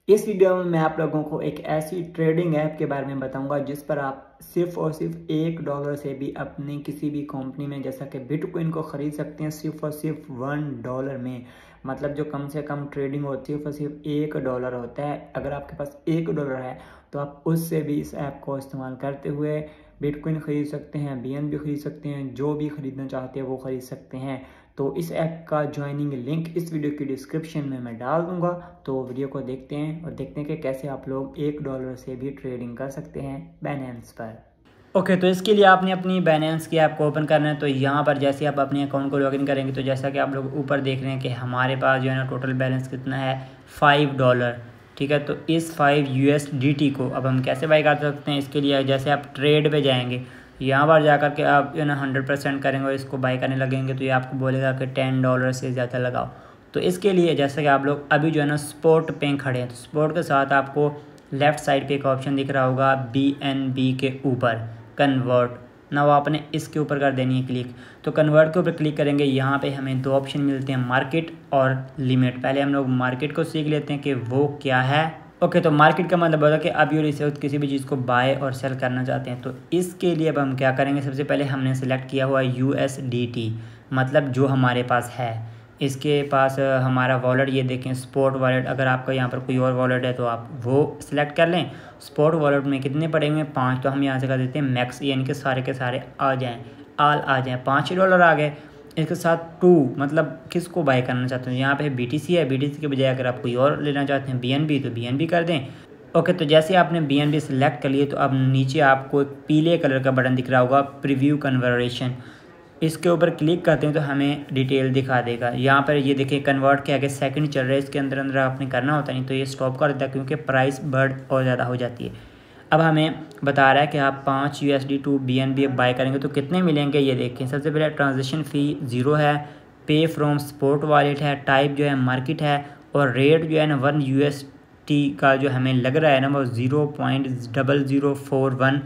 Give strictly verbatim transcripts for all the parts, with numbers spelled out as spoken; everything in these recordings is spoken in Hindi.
इस वीडियो में मैं आप लोगों को एक ऐसी ट्रेडिंग ऐप के बारे में बताऊंगा जिस पर आप सिर्फ और सिर्फ एक डॉलर से भी अपनी किसी भी कंपनी में जैसा कि बिटकॉइन को खरीद सकते हैं सिर्फ और सिर्फ वन डॉलर में। मतलब जो कम से कम ट्रेडिंग होती है सिर्फ और सिर्फ एक डॉलर होता है। अगर आपके पास एक डॉलर है तो आप उससे भी इस ऐप को इस्तेमाल करते हुए बिटकॉइन खरीद सकते हैं, बीएनबी खरीद सकते हैं, जो भी खरीदना चाहते हैं वो खरीद सकते हैं। तो इस ऐप का ज्वाइनिंग लिंक इस वीडियो की डिस्क्रिप्शन में मैं डाल दूंगा। तो वीडियो को देखते हैं और देखते हैं कि कैसे आप लोग एक डॉलर से भी ट्रेडिंग कर सकते हैं बाइनेंस पर। ओके okay, तो इसके लिए आपने अपनी बाइनेंस की ऐप को ओपन करना है। तो यहाँ पर जैसे आप अपने अकाउंट को लॉगिन करेंगे तो जैसा कि आप लोग ऊपर देख रहे हैं कि हमारे पास जो है ना टोटल बैलेंस कितना है, फाइव डॉलर। ठीक है, तो इस five U S D T को अब हम कैसे बाई कर सकते हैं, इसके लिए जैसे आप ट्रेड पे जाएंगे, यहाँ पर जाकर के आप जो है ना हंड्रेड परसेंट करेंगे और इसको बाई करने लगेंगे तो ये आपको बोलेगा कि टेन डॉलर से ज़्यादा लगाओ। तो इसके लिए जैसे कि आप लोग अभी जो है ना स्पॉट पे खड़े हैं, तो स्पॉट के साथ आपको लेफ़्ट साइड पे एक ऑप्शन दिख रहा होगा बी एन बी के ऊपर कन्वर्ट ना, वो आपने इसके ऊपर कर देनी है क्लिक। तो कन्वर्ट के ऊपर क्लिक करेंगे, यहाँ पे हमें दो ऑप्शन मिलते हैं, मार्केट और लिमिट। पहले हम लोग मार्केट को सीख लेते हैं कि वो क्या है। ओके okay, तो मार्केट का मतलब होता है कि अब इस वक्त किसी भी चीज़ को बाय और सेल करना चाहते हैं। तो इसके लिए अब हम क्या करेंगे, सबसे पहले हमने सेलेक्ट किया हुआ यू एस डी टी, मतलब जो हमारे पास है। इसके पास हमारा वॉलेट ये देखें स्पॉट वॉलेट, अगर आपका यहाँ पर कोई और वॉलेट है तो आप वो सिलेक्ट कर लें। स्पॉट वॉलेट में कितने पड़े हुए हैं, पाँच, तो हम यहाँ से कर देते हैं मैक्स, यानी कि सारे के सारे आ जाएँ, आल आ जाएँ, पाँच ही डॉलर आ गए। इसके साथ टू, मतलब किसको बाय करना चाहते हैं, यहाँ पे बीटीसी है, बीटीसी के बजाय अगर आप कोई और लेना चाहते हैं बीएनबी तो बीएनबी कर दें। ओके, तो जैसे आपने बीएनबी सेलेक्ट कर लिए तो अब नीचे आपको एक पीले कलर का बटन दिख रहा होगा प्रीव्यू कन्वर्शन, इसके ऊपर क्लिक करते हैं तो हमें डिटेल दिखा देगा। यहाँ पर ये देखिए कन्वर्ट के आगे सेकंड चल रहा है, इसके अंदर अंदर आपने करना होता नहीं तो ये स्टॉप कर देता है क्योंकि प्राइस बढ़ और ज़्यादा हो जाती है। अब हमें बता रहा है कि आप पाँच U S D to B N B buy करेंगे तो कितने मिलेंगे, ये देखें। सबसे पहले ट्रांजेक्शन फ़ी ज़ीरो है, पे फ्रॉम स्पॉट वॉलेट है, टाइप जो है मार्केट है, और रेट जो है ना वन यू एस टी का जो हमें लग रहा है ना वो zero point double zero four one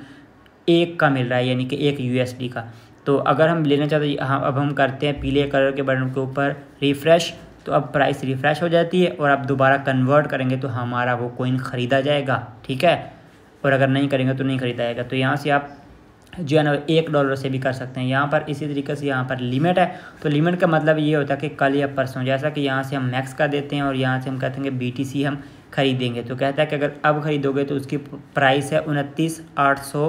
एक का मिल रहा है, यानी कि एक यू एस डी का। तो अगर हम लेना चाहते हैं, हाँ अब हम करते हैं पीले कलर के बटन के ऊपर रिफ़्रेश, तो अब प्राइस रिफ़्रेश हो जाती है और आप दोबारा कन्वर्ट करेंगे तो हमारा वो कॉइन ख़रीदा जाएगा। ठीक है, और अगर नहीं करेंगे तो नहीं ख़रीदा जाएगा। तो यहाँ से आप जो है ना एक डॉलर से भी कर सकते हैं। यहाँ पर इसी तरीके से यहाँ पर लिमिट है, तो लिमिट का मतलब ये होता है कि कल या परसों, जैसा कि यहाँ से हम मैक्स कर देते हैं और यहाँ से हम कहते हैं कि बी टी सी हम ख़रीदेंगे। तो कहता है कि अगर अब ख़रीदोगे तो उसकी प्राइस है उनतीस आठ सौ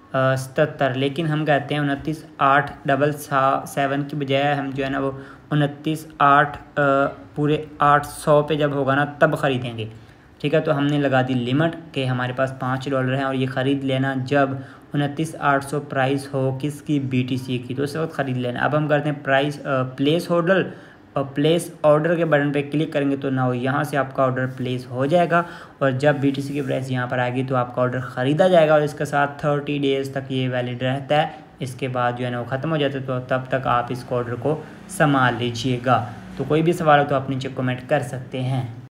सतर, लेकिन हम कहते हैं उनतीस आठ डबल सा सेवन की बजाय हम जो है ना वो उनतीस आठ पूरे आठ सौ पे जब होगा ना तब ख़रीदेंगे। ठीक है, तो हमने लगा दी लिमिट कि हमारे पास पाँच डॉलर हैं और ये ख़रीद लेना जब उनतीस आठ सौ प्राइस हो किसकी, बीटीसी की, तो उस वक्त ख़रीद लेना। अब हम करते हैं प्राइस प्लेस ऑर्डर, और प्लेस ऑर्डर के बटन पे क्लिक करेंगे तो ना हो यहाँ से आपका ऑर्डर प्लेस हो जाएगा और जब बीटीसी की प्राइस यहाँ पर आएगी तो आपका ऑर्डर ख़रीदा जाएगा और इसके साथ थर्टी डेज़ तक ये वैलिड रहता है। इसके बाद जो है ना वो ख़त्म हो जाता है, तो तब तक आप इस ऑर्डर को संभाल लीजिएगा। तो कोई भी सवाल हो तो आप नीचे कमेंट कर सकते हैं।